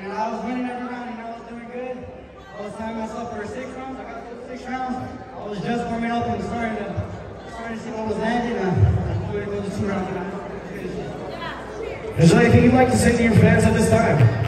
And I was winning every round, I was doing good. I was timing myself for 6 rounds. I got to 6 rounds. I was just warming up and starting to see what was landing. I'm going to go to 2 rounds. Is there anything you'd like to say to your fans at this time?